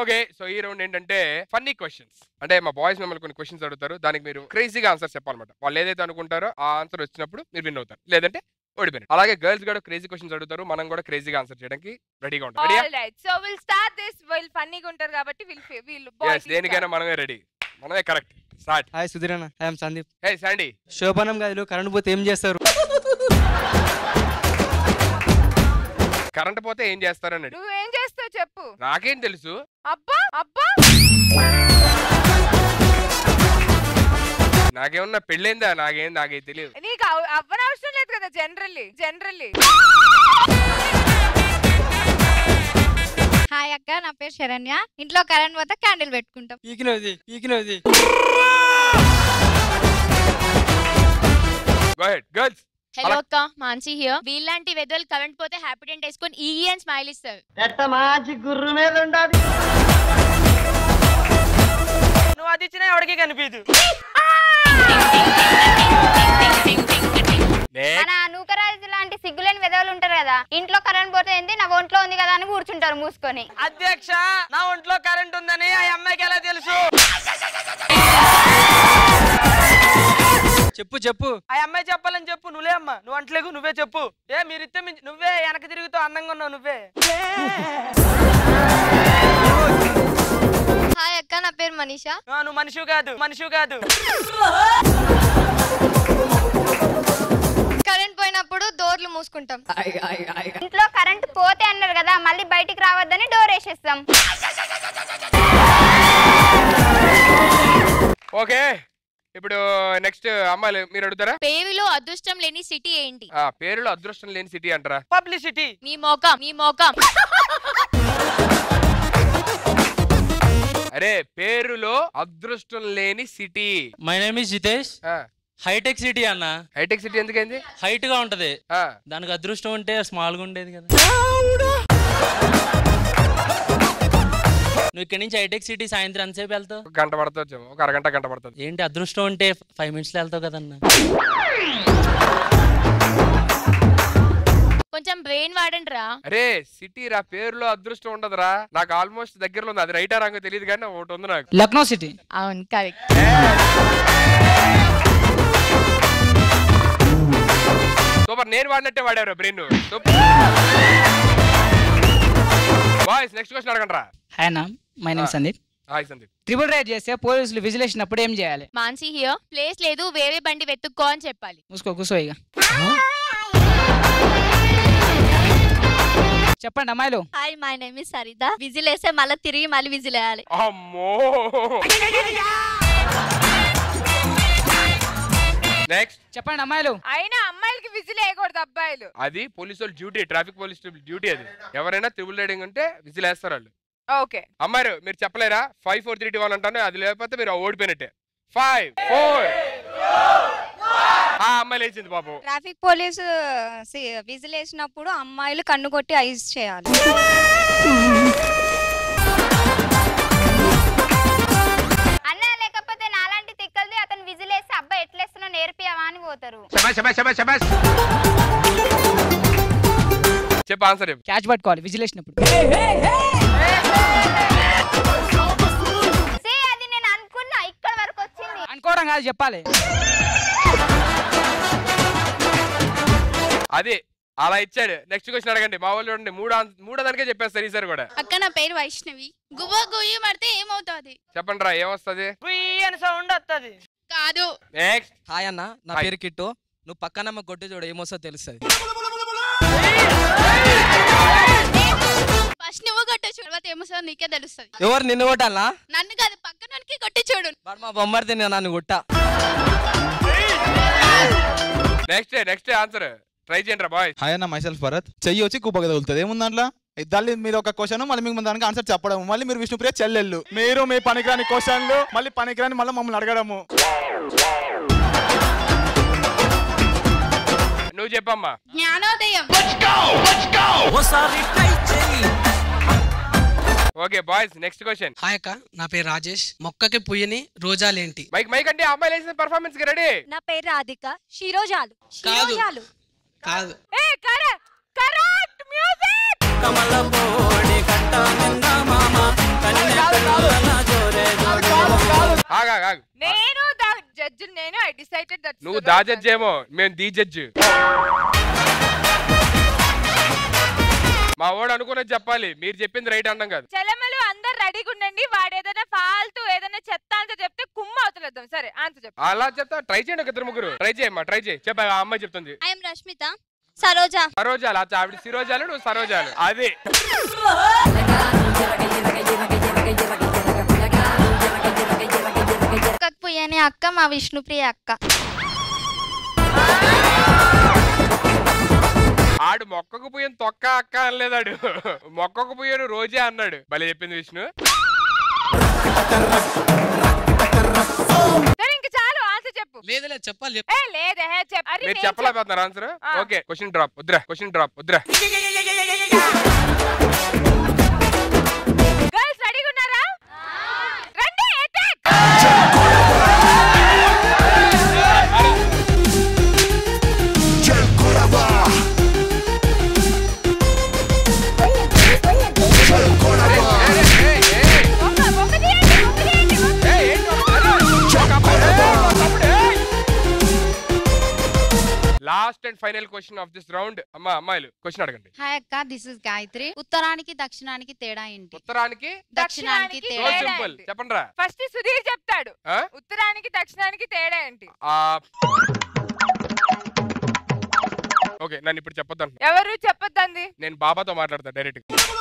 Okay, so ఈ round ఏంటంటే funny questions. అంటే మా బాయ్స్ మిమ్మల్ని కొన్ని క్వశ్చన్స్ అడుగుతారు, దానికి మీరు క్రేజీగా ఆన్సర్ చెప్పాలన్నమాట. వాళ్ళు ఏదైతే అనుకుంటారో ఆ ఆన్సర్ వచ్చినప్పుడు మీరు విన్ అవుతారు, లేదంటే ఓడిపోయినట్టు. అలాగే గర్ల్స్ కూడా క్రేజీ క్వశ్చన్స్ అడుగుతారు, మనం కూడా క్రేజీగా ఆన్సర్ చేయడానికి రెడీగా ఉంటాం. Alright, so will start this. వీళ్ళు ఫన్నీగా ఉంటారు కాబట్టి వీళ్ళు బాయ్స్ దేనికైనా మనమే రెడీ, మనమే కరెక్ట్. స్టార్ట్. హాయ్ సుధీర్ అన్న, ఐఎమ్ సందీప్. Hey Sandy. శోభనం గదిలో కరెంట్ పోతే ఏం చేస్తారు? కరెంట్ పోతే ఏం చేస్తారని. నువ్వేం చేస్తావు చెప్పు. నాకేం తెలుసు. అబ్బా అబ్బా, నాకేమన్నా పెళ్ళైందా? నాకే తెలియదు. నీకు అవ్వనవసరం లేదు కదా. జనరల్లీ హాయ్ అక్క, నా పేరు శరణ్య. ఇంట్లో కరెంట్ పోతే క్యాండిల్ పెట్టుకుంటాం. పీకినది గో హెడ్ గర్ల్స్. హలో అక్క, మాన్సీ హియర్. వీళ్ళంటి వెదలు కరెంట్ పోతే హ్యాపీ డెంట్ వేసుకొని ఈ అని స్మైల్ ఇస్తారు. నువ్వు అది ఇచ్చినా ఎవరికి కనిపించదు. మన నూకరాజు లాంటి సిగ్గులేని వెదవులు ఉంటారు కదా, ఇంట్లో కరెంట్ పోతే ఏంది, నా ఒంట్లో ఉంది కదా అని కూర్చుంటారు మూసుకొని. అధ్యక్ష, నా ఒంట్లో కరెంట్ ఉందని ఆ అమ్మాయికి ఎలా తెలుసు? చెప్పు. ఆ అమ్మాయి చెప్పాలని చెప్పు. నువ్వే అమ్మా, నువ్వు అంటలేకు, నువ్వే చెప్పు. మీరిస్తే నువ్వే వెనక తిరుగుతూ అందంగా ఉన్నావు. నువ్వే. హాయ్ అక్క, నా పేరు మనీషా. నువ్వు మనిషి కాదు. కరెంట్ పోయినప్పుడు డోర్లు మూసుకుంటాం. ఇంట్లో కరెంట్ పోతే అన్నారు కదా, మళ్ళీ బయటికి రావద్దని డోర్ వేసేస్తాం. ఓకే, ఇప్పుడు నెక్స్ట్ అమ్మాయిలు మీరు అడుగుతారా? పేరులో అదృష్టం లేని సిటీ ఏంటి? పేరులో అదృష్టం లేని సిటీ అంటారా? పబ్లిసిటీ. నీ మోకం. అరే, పేరులో అదృష్టం లేని city. My name is Jitesh. Hitech city అన్న. హైటెక్ సిటీ ఎందుకైంది? హైట్ గా ఉంటది, దానికి అదృష్టం ఉంటే స్మాల్ గా ఉండేది కదా. నువ్వు ఇక్కడి నుంచి హైటెక్ సిటీ సాయంత్రం ఎంతసేపు వెళ్తావు? గంట పడుతుంది, ఒక అరగంట గంట పడుతుంది. ఏంటి అదృష్టం ఉంటే 5 minutes లో వెళ్తావు కదన్నా. కొంచెం బ్రెయిన్ వాడండి రా. అరే సిటీ రా, పేరులో అదృష్టం ఉండదురా. నాకు ఆల్మోస్ట్ దగ్గరలో ఉంది, అది రైటా రాంగో తెలియదు కానీ ఒకటి ఉంది నాకు. లక్నో సిటీ. అవును, కరెక్ట్. సూపర్, నేను వాడినట్టే వాడారు బ్రెయిన్. బాయ్స్ నెక్స్ట్ క్వశ్చన్ అడగండి రా. హాయ్ అన్న, my name Sandeep. Hi Sandeep. Triple ride చేస్తే పోలీసులు విజిలేసినప్పుడు ఏం చేయాలి? మాన్సీ హియర్. ప్లేస్ లేదు, వేరే బండి వెతుక్కో అని చెప్పాలి. కూర్చో ఇక. చెప్పండి అమ్మాయిలు. Hi, my name is Saritha. Whistle వేస్తే మళ్ళీ తిరిగి విజిల్ వేయాలి. అమ్మో. నెక్స్ట్ చెప్పండి అమ్మాయిలు. అయినా అమ్మాయిలకి విజిల్ వేయకూడదు, అబ్బాయిలు. అది police duty, traffic police duty అది. ఎవరైనా త్రిబుల్ రైడింగ్ ఉంటే విజిల్ వేస్తారు వాళ్ళు. ఓకే అమ్మాయిలు మీరు చెప్పలేరా? 5 4 3 2 1 అంటాను, అది లేకపోతే మీరు ఓడిపోయినట్టే. 5 4 అమ్మాయిలు వేసింది పాపం. ట్రాఫిక్ పోలీసు విజిల్ వేసినప్పుడు అమ్మాయిలు కన్ను కొట్టి ఐస్ చేయాలి. అన్న లేకపోతే నాలాంటి తిక్కల్ది అతను విజిల్ వేస్తే అబ్బాయి ఎట్లేస్తున్నా నేర్పియావా అని పోతారు. చెప్పు ఆన్సర్. క్యాచ్ పట్టుకోవాలి విజిల్ వేసినప్పుడు. అది నేను అనుకున్నా, ఇక్కడ వరకు వచ్చింది. అనుకోవడం కాదు, చెప్పాలి. అది అలా ఇచ్చాడు. నెక్స్ట్ క్వశ్చన్ అడగండి. మా వాళ్ళు చూడండి, మూడో దానికే చెప్పేస్తారు ఈసారి కూడా. అక్క, నా పేరు వైష్ణవి. గువ్వ గుయ్యి పడితే ఏమవుతుంది? చెప్పండి రా, ఏమొస్తుంది? అని సౌండ్ వస్తుంది. కాదు. నెక్స్ట్. హాయ్ అన్న, నా పేరు కిట్టు. నువ్వు పక్కన కొట్టి చూడు, ఏమొస్తో తెలుస్తుంది. ఫస్ట్ నువ్వు కొట్టి చూడు, తర్వాత ఏమొస్తుందో నీకే తెలుస్తుంది. ఎవరు నిన్ను కొట్టాలా? నన్ను కాదు, పక్కనకి కొట్టి చూడు. మా బొమ్మడితే నన్ను కొట్టా. నెక్స్ట్ ఆన్సర్ ట్రై చేయండి రా బాయ్. హాయ్ అన్న, మైసెల్ఫ్ భరత్. చెయ్యి వచ్చి కుప్పగా తగులుతుంది, ఏముంది దాంట్లో? దాని మీద ఒక క్వశ్చన్, మళ్ళీ మీకు దానికి ఆన్సర్ చెప్పడం, మళ్ళీ మీరు విష్ణుప్రియ చెల్లెళ్ళు, మీరు మీ పనికిరాని క్వశ్చన్లు, మళ్ళీ పనికిరాని మళ్ళీ మమ్మల్ని అడగడము. నువ్వు చెప్పమ్మా. జ్ఞానోదయం. Okay boys, next question. Hi అక్క, నా పేరు రాజేష్. మొక్కకి పుయ్యని రోజాలేంటి? మైక్ అంటే అమ్మాయిలు వేసిన పర్ఫార్మెన్స్ కి రెడీ. నా పేరు రాధిక. శిరోజాలు. కాదు. Correct music. కమల పోడి కట్ట నింద మామ కన్య నేను జడ్జి నేను ఐ డిసైడెడ్ దట్ నువ్వు దా జడ్జి ఏమో మేము ది జడ్జి. మా వాడు అనుకున్నది చెప్పాలి, మీరు చెప్పింది రైట్ అనడం కాదు. చెలమలు అందరు రెడీగా ఉండండి. వాడు ఏదైనా ఫాల్తూ ఏదైనా చెత్త అంత చెప్తే కుమ్మ అవుతలేద్దాం. సరే ఆన్సర్ చెప్పు. అలా చెప్తా, ట్రై చేయండి ఒక ఇద్దరు ముగ్గురు. ట్రై చేయమ్మా, ట్రై చేయి. చెప్ప ఆ అమ్మాయి చెప్తుంది. ఐఎమ్ రష్మిత. సరోజా. సరోజాలు ఆవిడ సిరోజాలు, నువ్వు సరోజాలు. అదే అక్కకు పుయ్యని అక్క మా విష్ణుప్రియ అక్క. ఆడు మొక్కకు పోయిన తొక్క అక్క అనలేదాడు, మొక్కకు పోయాను రోజే అన్నాడు. భలే చెప్పింది విష్ణు. ఇంకా చాలు ఆన్సర్ చెప్పు. లేదు చెప్పాలి. లేదే మీరు చెప్పలేకపోతున్నారు ఆన్సర్. ఓకే క్వశ్చన్ డ్రాప్ వద్దురా, క్వశ్చన్ డ్రాప్ వద్దురా. గర్ల్స్ రెడీగా ఉన్నారా? రండి attack. Last and final question of this round. అమ్మాయిలు క్వశ్చన్ అడగండి. హాయ్ అక్క, దిస్ ఇస్ గాయత్రి. ఉత్తరానికి దక్షిణానికి తేడా ఏంటి? ఉత్తరానికి దక్షిణానికి సో తేడా సింపుల్, చెప్పండి రా. ఫస్ట్ సుధీర్ చెప్తాడు. ఉత్తరానికి దక్షిణానికి తేడా ఏంటి? ఓకే నన్ను ఇప్పుడు చెప్పొద్దు. ఎవరు చెప్పొద్దండి? నేను బాబాతో మాట్లాడతా డైరెక్ట్.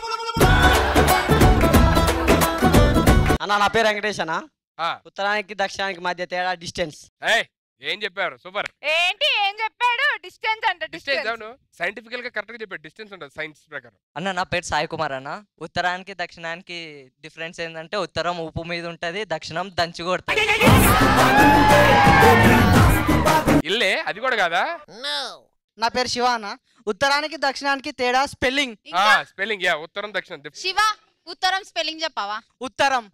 అన్న నా పేరు వెంకటేష్ అన్న. ఉత్తరానికి దక్షిణానికి మధ్య తేడా డిస్టెన్స్. ఏం చెప్పారు? సూపర్. ఏంటి ఏం చెప్పాడు? డిస్టెన్స్ అంట. డిస్టెన్స్ అవును, సైంటిఫికల్ గా కరెక్ట్ గా చెప్పాడు. డిస్టెన్స్ ఉంటుంది సైన్స్ ప్రకారం. అన్న నా పేరు సాయి కుమార్ అన్న. ఉత్తరానికి దక్షిణానికి డిఫరెన్స్ ఏంటంటే ఉత్తరం ఉప్పు మీద ఉంటది, దక్షిణం దంచి కొడుతుంది. ఇల్లే అది కూడా కాదా? నా పేరు శివ అన్న. ఉత్తరానికి దక్షిణానికి తేడా స్పెల్లింగ్. స్పెల్లింగ్ యా, ఉత్తరం దక్షిణం. శివ ఉత్తరం స్పెల్లింగ్ చెప్పావా? ఉత్తరం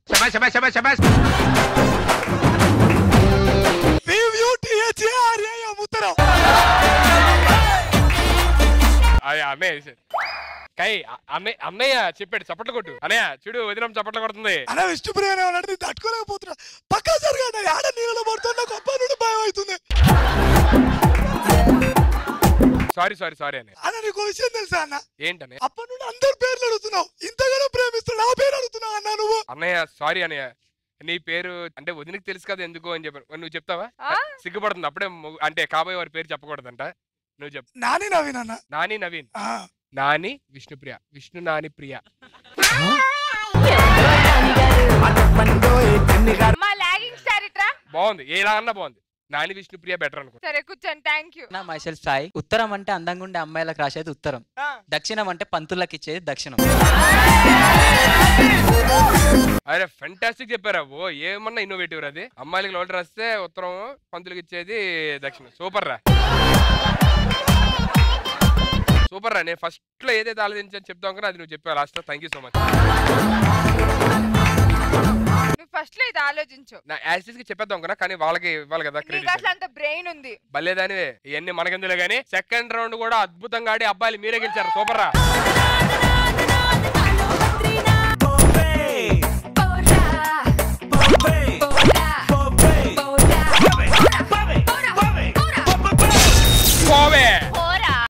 అన్నయ్య చెప్పాడు. చప్పట్లు కొట్టు అన్నయ్య. చూడు వదినం చప్పట్లు కొడుతుంది. తట్టుకోలేకపోతున్నా. పక్కా జరగండి. ఆడ నీళ్ళలో పడుతున్నా గొప్ప నుండి భయం అవుతుంది. సారీ సారీ సారీ అని. అన్న నీకు విషయం తెలుసా అన్న? ఏంటనే? అప్పటి నుండి అందరు పేర్లు అడుగుతున్నావు, ఇంతగానో ప్రేమిస్తున్నావు, నా పేరు అడుగుతున్నావు అన్న నువ్వు. అన్నయ్య సారీ అన్నయ్య, నీ పేరు అంటే వదినకి తెలుసు కదా ఎందుకు అని చెప్పాను. నువ్వు చెప్తావా? సిగ్గుపడుతుంది అప్పుడే. అంటే కాబోయే వారి పేరు చెప్పకూడదంట. నువ్వు చెప్పు. నాని నవీన్ అన్న. నాని నవీన్. నాని విష్ణుప్రియ. విష్ణు నాని ప్రియ. బాగుంది, ఎలా అన్నా బాగుంది. నాని విష్ణుప్రియ బెటర్ అనుకో. సరే కూర్చోండి. Thank you. నా మైసెల్ఫ్ సాయి. ఉత్తరం అంటే అందంగా ఉండే అమ్మాయిలకు రాసేది ఉత్తరం, దక్షిణం అంటే పంతులకు ఇచ్చేది దక్షిణం. అరే ఫెంటాస్టిక్ చెప్పారా. ఓ ఏమన్నా ఇన్నోవేటివ్ అది. అమ్మాయిలకి లోటు రాస్తే ఉత్తరం, పంతులకు ఇచ్చేది దక్షిణం. సూపర్ రా, సూపర్ రా. నేను ఫస్ట్ లో ఏదైతే ఆలోచించని చెప్తాం కదా అది నువ్వు చెప్పావు last. Thank you so much. First లో ఇది ఆలోచించు. నా యాసిస్ కి చెప్పేద్దాం కదా, కానీ వాళ్ళకి ఇవ్వాలి కదా క్రెడిట్. అసలు అంత బ్రెయిన్ ఉంది. భలేదానివే. ఇవన్నీ మనకెందులే గానీ సెకండ్ రౌండ్ కూడా అద్భుతంగా ఆడి అబ్బాయిలు మీరే గెలిచారు. సూపర్ రా.